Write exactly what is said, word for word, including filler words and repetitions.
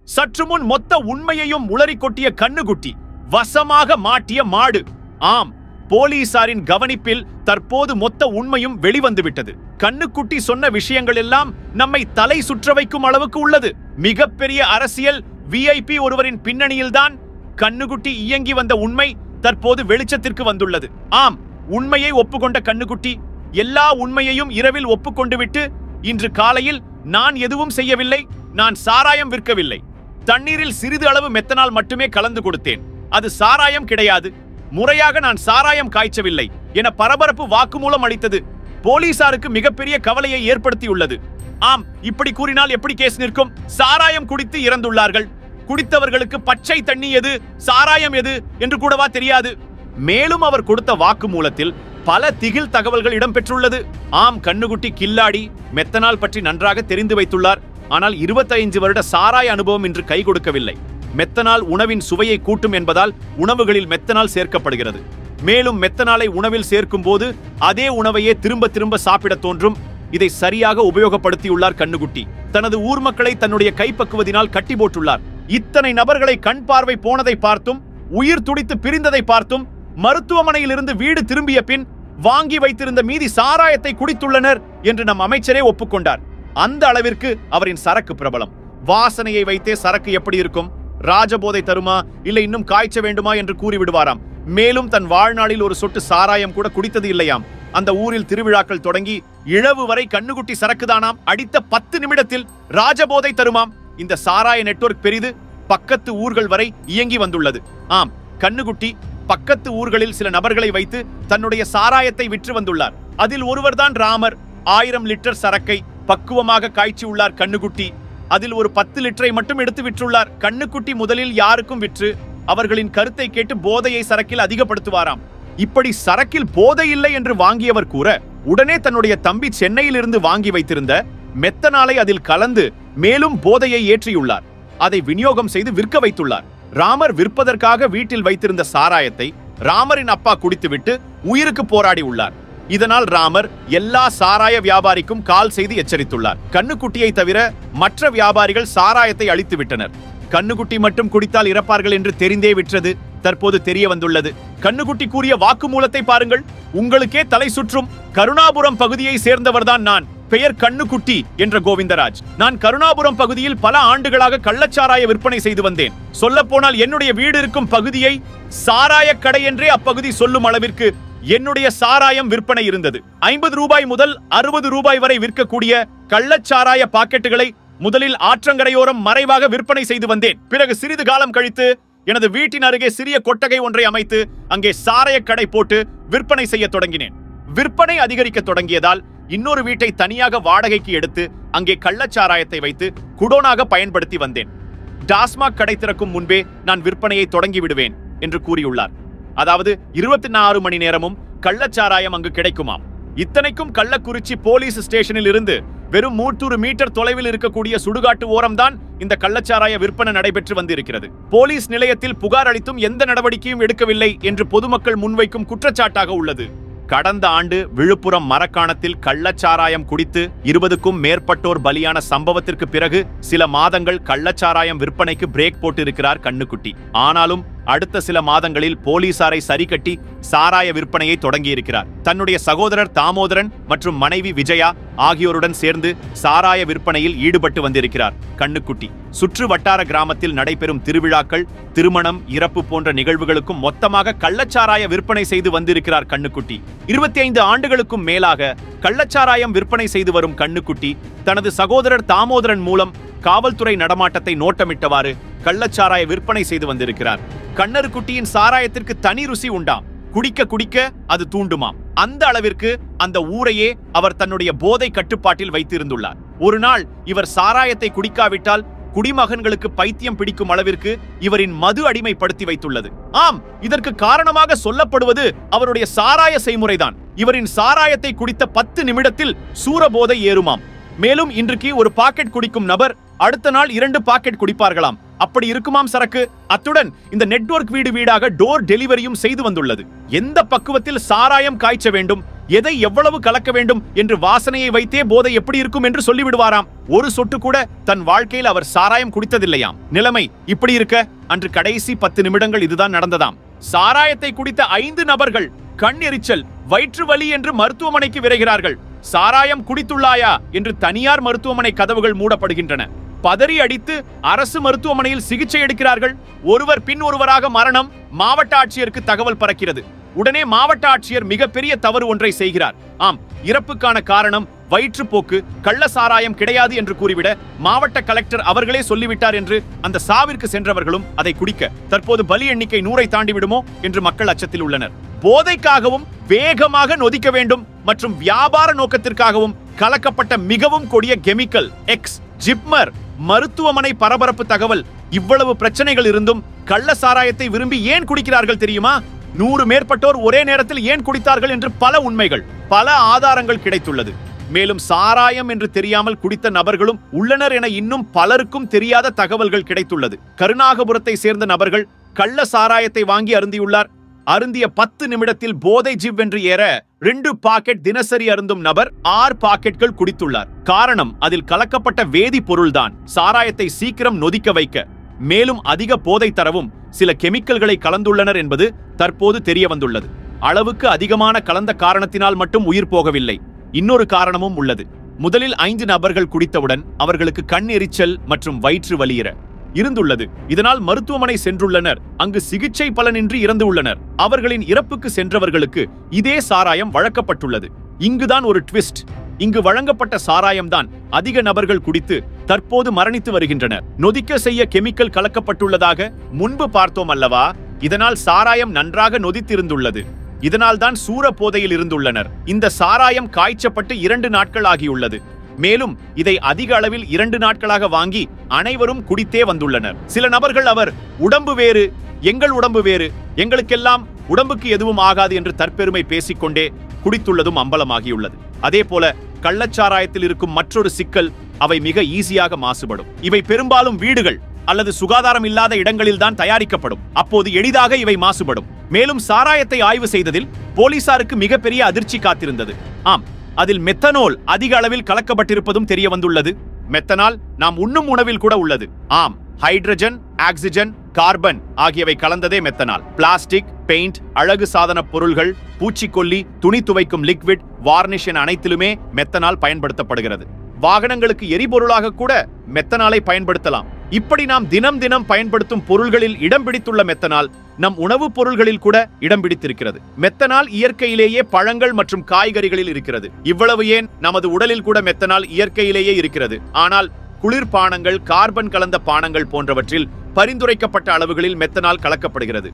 சற்று முன் மொத்த உண்மையையும் உளறி கொட்டிய கண்ணுக்குட்டி வசமாக மாட்டிய மாடு. ஆம், போலீசாரின் கவனிப்பில் தற்போது மொத்த உண்மையும் வெளிவந்துவிட்டது. கண்ணுக்குட்டி சொன்ன விஷயங்கள் எல்லாம் நம்மை தலை சுற்ற வைக்கும் அளவுக்கு உள்ளது. மிகப்பெரிய அரசியல் விஐபி ஒருவரின் பின்னணியில்தான் கண்ணுக்குட்டி இயங்கி வந்த உண்மை தற்போது வெளிச்சத்திற்கு வந்துள்ளது. ஆம், உண்மையை ஒப்புக்கொண்ட கண்ணுக்குட்டி எல்லா உண்மையையும் இரவில் ஒப்புக்கொண்டு விட்டு இன்று காலையில் நான் எதுவும் செய்யவில்லை, நான் சாராயம் விற்கவில்லை, தண்ணீரில் சிறிது அளவு மெத்தனால் மட்டுமே கலந்து கொடுத்தேன், அது சாராயம் கிடையாது, முறையாக நான் சாராயம் காய்ச்சவில்லை என பரபரப்பு வாக்குமூலம் அளித்தது போலீசாருக்கு மிகப்பெரிய கவலையை ஏற்படுத்தியுள்ளது. ஆம், இப்படி கூறினால் எப்படி கேஸ் நிற்கும்? சாராயம் குடித்து இறந்துள்ளார்கள். குடித்தவர்களுக்கு பச்சை தண்ணி எது, சாராயம் எது என்று கூடவா தெரியாது? மேலும் அவர் கொடுத்த வாக்குமூலத்தில் பல திகில் தகவல்கள் இடம்பெற்றுள்ளது. ஆம், கண்ணுக்குட்டி கில்லாடி மெத்தனால் பற்றி நன்றாக தெரிந்து வைத்துள்ளார். ஆனால் இருபத்தைந்து வருட சாராய அனுபவம் இன்று கை கொடுக்கவில்லை. மெத்தனால் உணவின் சுவையை கூட்டும் என்பதால் உணவுகளில் மெத்தனால் சேர்க்கப்படுகிறது. மேலும் மெத்தனாலை உணவில் சேர்க்கும் போது அதே உணவையே திரும்ப திரும்ப சாப்பிட தோன்றும். இதை சரியாக உபயோகப்படுத்தியுள்ளார் கண்ணுக்குட்டி. தனது ஊர் மக்களை தன்னுடைய கைப்பக்குவதினால் கட்டி போட்டுள்ளார். இத்தனை நபர்களை கண் பார்வை போனதை பார்த்தும், உயிர் துடித்து பிரிந்ததை பார்த்தும், மருத்துவமனையில் இருந்து வீடு திரும்பிய பின் வாங்கி வைத்திருந்த மீதி சாராயத்தை குடித்துள்ளனர் என்று நம் அமைச்சரே ஒப்புக்கொண்டார். அந்த அளவிற்கு அவரின் சரக்கு பிரபலம். வாசனையை வைத்தே சரக்கு எப்படி இருக்கும், ராஜபோதை தருமா இல்லை இன்னும் காய்ச்ச வேண்டுமா என்று கூறிவிடுவாராம். மேலும் தன் வாழ்நாளில் ஒரு சொட்டு சாராயம் கூட குடித்தது இல்லையாம். அந்த ஊரில் திருவிழாக்கள் தொடங்கி இழவு வரை கண்ணுக்குட்டி சரக்குதானாம். அடித்த பத்து நிமிடத்தில் ராஜபோதை தருமாம். இந்த சாராய நெட்வொர்க் பெரிது, பக்கத்து ஊர்கள் வரை இயங்கி வந்துள்ளது. ஆம், கண்ணுக்குட்டி பக்கத்து ஊர்களில் சில நபர்களை வைத்து தன்னுடைய சாராயத்தை விற்று வந்துள்ளார். அதில் ஒருவர்தான் ராமர். ஆயிரம் லிட்டர் சரக்கை பக்குவமாக காய்ச்சி உள்ளார் கண்ணுக்குட்டி. அதில் ஒரு பத்து லிட்டரை மட்டும் எடுத்து விற்றுள்ளார். கண்ணுக்குட்டி முதலில் யாருக்கும் விற்று அவர்களின் கருத்தை கேட்டு போதையை சரக்கில் அதிகப்படுத்துவாராம். இப்படி சரக்கில் போதை இல்லை என்று வாங்கியவர் கூற உடனே தன்னுடைய தம்பி சென்னையில் இருந்து வாங்கி வைத்திருந்த மெத்தனாலை அதில் கலந்து மேலும் போதையை ஏற்றியுள்ளார். அதை விநியோகம் செய்து விற்க வைத்துள்ளார். ராமர் விற்பதற்காக வீட்டில் வைத்திருந்த சாராயத்தை ராமரின் அப்பா குடித்துவிட்டு உயிருக்கு போராடி உள்ளார். இதனால் ராமர் எல்லா சாராய வியாபாரிக்கும் கால் செய்து எச்சரித்துள்ளார். கண்ணுக்குட்டியை தவிர மற்ற வியாபாரிகள் சாராயத்தை அழித்து விட்டனர். கண்ணுக்குட்டி மட்டும் குடித்தால் இறப்பார்கள் என்று தெரிந்தே விற்றது தற்போது தெரிய வந்துள்ளது. கண்ணுக்குட்டி கூறிய வாக்குமூலத்தை பாருங்கள், உங்களுக்கே தலை சுற்றும். கருணாபுரம் பகுதியை சேர்ந்தவர்தான் நான். பெயர் கண்ணுக்குட்டி என்ற கோவிந்தராஜ். நான் கருணாபுரம் பகுதியில் பல ஆண்டுகளாக கள்ளச்சாராய விற்பனை செய்து வந்தேன். சொல்ல போனால் என்னுடைய வீடு இருக்கும் பகுதியை சாராய கடை என்றே அப்பகுதி சொல்லும் அளவிற்கு என்னுடைய சாராயம் விற்பனை இருந்தது. ஐம்பது ரூபாய் முதல் அறுபது ரூபாய் வரை விற்கக்கூடிய கள்ளச்சாராய பாக்கெட்டுகளை முதலில் ஆற்றங்கரையோரம் மறைவாக விற்பனை செய்து வந்தேன். பிறகு சிறிது காலம் கழித்து எனது வீட்டின் அருகே சிறிய கொட்டகை ஒன்றை அமைத்து அங்கே சாராய கடை போட்டு விற்பனை செய்ய தொடங்கினேன். விற்பனை அதிகரிக்க தொடங்கியதால் இன்னொரு வீட்டை தனியாக வாடகைக்கு எடுத்து அங்கே கள்ளச்சாராயத்தை வைத்து குடோனாக பயன்படுத்தி வந்தேன். டாஸ்மாக் கடை திறக்கும் முன்பே நான் விற்பனையை தொடங்கி விடுவேன் என்று கூறியுள்ளார். அதாவது இருபத்தி நாலு மணி நேரமும் கள்ளச்சாராயம் அங்கு கிடைக்குமாம். இத்தனைக்கும் கள்ளக்குறிச்சி போலீஸ் ஸ்டேஷனில் இருந்து வெறும் நூறு மீட்டர் தொலைவில் இருக்கக்கூடிய சுடுகாட்டு ஓரம்தான் இந்த கள்ளச்சாராய விற்பனை நடைபெற்று வந்திருக்கிறது. போலீஸ் நிலையத்தில் புகார் அளித்தும் எந்த நடவடிக்கையும் எடுக்கவில்லை என்று பொதுமக்கள் முன்வைக்கும் குற்றச்சாட்டாக உள்ளது. கடந்த ஆண்டு விழுப்புரம் மரக்காணத்தில் கள்ளச்சாராயம் குடித்து இருபதுக்கும் மேற்பட்டோர் பலியான சம்பவத்திற்கு பிறகு சில மாதங்கள் கள்ளச்சாராயம் விற்பனைக்கு பிரேக் போட்டிருக்கிறார் கண்ணுக்குட்டி. ஆனாலும் அடுத்த சில மாதங்களில் போலீசாரை சரிகட்டி சாராய விற்பனையை தொடங்கியிருக்கிறார். தன்னுடைய சகோதரர் தாமோதரன் மற்றும் மனைவி விஜயா ஆகியோருடன் சேர்ந்து சாராய விற்பனையில் ஈடுபட்டு வந்திருக்கிறார் கண்ணுக்குட்டி. சுற்று வட்டார கிராமத்தில் நடைபெறும் திருவிழாக்கள், திருமணம், இறப்பு போன்ற நிகழ்வுகளுக்கும் மொத்தமாக கள்ளச்சாராய விற்பனை செய்து வந்திருக்கிறார் கண்ணுக்குட்டி. இருபத்தி ஐந்து ஆண்டுகளுக்கும் மேலாக கள்ளச்சாராயம் விற்பனை செய்து வரும் கண்ணுக்குட்டி தனது சகோதரர் தாமோதரன் மூலம் காவல்துறை நடமாட்டத்தை நோட்டமிட்டவாறு கள்ளச்சாராய விற்பனை செய்து வந்திருக்கிறார். கண்ணருக்குட்டியின் சாராயத்திற்கு தனி ருசி உண்டாம். குடிக்க குடிக்க அது தூண்டுமாம். அந்த அளவிற்கு அந்த ஊரையே அவர் தன்னுடைய போதை கட்டுப்பாட்டில் வைத்திருந்துள்ளார். ஒரு நாள் இவர் சாராயத்தை குடிக்காவிட்டால் குடிமகன்களுக்கு பைத்தியம் பிடிக்கும் அளவிற்கு இவரின் மது அடிமைப்படுத்தி வைத்துள்ளது. ஆம், இதற்கு காரணமாக சொல்லப்படுவது அவருடைய சாராய செய்முறைதான். இவரின் சாராயத்தை குடித்த பத்து நிமிடத்தில் சூரபோதை ஏறுமாம். மேலும் இன்றைக்கு ஒரு பாக்கெட் குடிக்கும் நபர் அடுத்த நாள் இரண்டு பாக்கெட் குடிப்பார்களாம். அப்படி இருக்குமாம் சரக்கு. அத்துடன் இந்த நெட்வொர்க் வீடு வீடாக டோர் டெலிவரியும் செய்து வந்துள்ளது. எந்த பக்குவத்தில் சாராயம் காய்ச்ச வேண்டும், எதை எவ்வளவு கலக்க வேண்டும் என்று வாசனையை வைத்தே போதை எப்படி இருக்கும் என்று சொல்லிவிடுவாராம். ஒரு சொட்டு கூட தன் வாழ்க்கையில் அவர் சாராயம் குடித்ததில்லையாம். நிலைமை இப்படி இருக்க அன்று கடைசி பத்து நிமிடங்கள் இதுதான் நடந்ததாம். சாராயத்தை குடித்த ஐந்து நபர்கள் கண் எரிச்சல், வயிற்று வலி என்று மருத்துவமனைக்கு விரைகிறார்கள். சாராயம் குடித்துள்ளாயா என்று தனியார் மருத்துவமனை கதவுகள் மூடப்படுகின்றன. பதறி அடித்து அரசு மருத்துவமனையில் சிகிச்சை எடுக்கிறார்கள். ஒருவர் பின் ஒருவராக மரணம். மாவட்ட ஆட்சியருக்கு தகவல் பறக்கிறது. உடனே மாவட்ட ஆட்சியர் மிகப்பெரிய தவறு ஒன்றை செய்கிறார். ஆம், இறப்புக்கான காரணம் வயிற்றுப்போக்கு, கள்ள சாராயம் கிடையாது என்று கூறிவிட மாவட்ட கலெக்டர் அவர்களே சொல்லிவிட்டார் என்று அந்த சாவிற்கு சென்றவர்களும் அதை குடிக்க தற்போது பலி எண்ணிக்கை நூறை தாண்டி விடுமோ என்று மக்கள் அச்சத்தில் உள்ளனர். போதைக்காகவும் வேகமாக நொதிக்க வேண்டும் மற்றும் வியாபார நோக்கத்திற்காகவும் கலக்கப்பட்ட மிகவும் கொடிய கெமிக்கல் எக்ஸ் ஜிப்மர் மருத்துவமனை பரபரப்பு தகவல். இவ்வளவு பிரச்சனைகள் இருந்தும் கள்ள சாராயத்தை விரும்பி ஏன் குடிக்கிறார்கள் தெரியுமா? நூறு மேற்பட்டோர் ஒரே நேரத்தில் ஏன் குடித்தார்கள் என்று பல உண்மைகள், பல ஆதாரங்கள் கிடைத்துள்ளது. மேலும் சாராயம் என்று தெரியாமல் குடித்த நபர்களும் உள்ளனர் என இன்னும் பலருக்கும் தெரியாத தகவல்கள் கிடைத்துள்ளது. கருணாகபுரத்தை சேர்ந்த நபர்கள் கள்ள சாராயத்தை வாங்கி அருந்தியுள்ளார். அருந்திய பத்து நிமிடத்தில் போதை ஜிவ் என்று ஏற ரெண்டு பாக்கெட் தினசரி அருந்தும் நபர் ஆறு பாக்கெட்கள் குடித்துள்ளார். காரணம், அதில் கலக்கப்பட்ட வேதி பொருள்தான் சாராயத்தை சீக்கிரம் நொதிக்க வைக்க, மேலும் அதிக போதை தரவும் சில கெமிக்கல்களை கலந்துள்ளனர் என்பது தற்போது தெரிய வந்துள்ளது. அளவுக்கு அதிகமான கலந்த காரணத்தினால் மட்டும் உயிர் போகவில்லை, இன்னொரு காரணமும் உள்ளது. முதலில் ஐந்து நபர்கள் குடித்தவுடன் அவர்களுக்கு கண் எரிச்சல் மற்றும் வயிற்று வலியிற இருந்துள்ளது. இதனால் மருத்துவமனை சென்றுள்ளனர். அங்கு சிகிச்சை பலனின்றி இறந்து உள்ளனர். அவர்களின் இறப்புக்கு சென்றவர்களுக்கு இதே சாராயம் வழங்கப்பட்டுள்ளது. இங்குதான் ஒரு ட்விஸ்ட். இங்கு வழங்கப்பட்ட சாராயம்தான் அதிக நபர்கள் குடித்து தற்போது மரணித்து வருகின்றனர். நொதிக்க செய்ய கெமிக்கல் கலக்கப்பட்டுள்ளதாக முன்பு பார்த்தோம் அல்லவா? இதனால் சாராயம் நன்றாக நொதித்திருந்துள்ளது. இதனால் தான் சூர போதையில் இருந்துள்ளனர். இந்த சாராயம் காய்ச்சப்பட்டு இரண்டு நாட்கள் ஆகியுள்ளது. மேலும் இதை அதிக அளவில் இரண்டு நாட்களாக வாங்கி அனைவரும் குடித்தே வந்துள்ளனர். சில நபர்கள் அவர் உடம்பு வேறு, எங்கள் உடம்பு வேறு, எங்களுக்கெல்லாம் உடம்புக்கு எதுவும் ஆகாது என்று தற்பெருமை பேசிக்கொண்டே குடித்துள்ளதும் அம்பலமாகியுள்ளது. அதே போல கள்ளச்சாராயத்தில் இருக்கும் மற்றொரு சிக்கல், அவை மிக ஈஸியாக மாசுபடும். இவை பெரும்பாலும் வீடுகள் அல்லது சுகாதாரம் இல்லாத இடங்களில் தான் தயாரிக்கப்படும். அப்போது எளிதாக இவை மாசுபடும். மேலும் சாராயத்தை ஆய்வு செய்ததில் போலீசாருக்கு மிகப்பெரிய அதிர்ச்சி காத்திருந்தது. ஆம், அதில் மெத்தனால் அதிக அளவில் கலக்கப்பட்டிருப்பதும் தெரிய வந்துள்ளது. மெத்தனால் நாம் உண்ணும் உணவில் கூட உள்ளது. ஆம், ஹைட்ரஜன், ஆக்சிஜன், கார்பன் ஆகியவை கலந்ததே மெத்தனால். பிளாஸ்டிக், பெயிண்ட், அழகு சாதன பொருள்கள், பூச்சிக்கொல்லி, துணி துவைக்கும் லிக்விட், வார்னிஷ் என அனைத்திலுமே மெத்தனால் பயன்படுத்தப்படுகிறது. வாகனங்களுக்கு எரிபொருளாக கூட மெத்தனாலை பயன்படுத்தலாம். இப்படி நாம் தினம் தினம் பயன்படுத்தும் பொருள்களில் இடம் பிடித்துள்ள மெத்தனால் நம் உணவுப் பொருள்களில் கூட இடம் பிடித்திருக்கிறது. மெத்தனால் இயற்கையிலேயே பழங்கள் மற்றும் காய்கறிகளில் இருக்கிறது. இவ்வளவு ஏன், நமது உடலில் கூட மெத்தனால் இயற்கையிலேயே இருக்கிறது. ஆனால் குளிர்பானங்கள், கார்பன் கலந்த பானங்கள் போன்றவற்றில் பரிந்துரைக்கப்பட்ட அளவுகளில் மெத்தனால் கலக்கப்படுகிறது.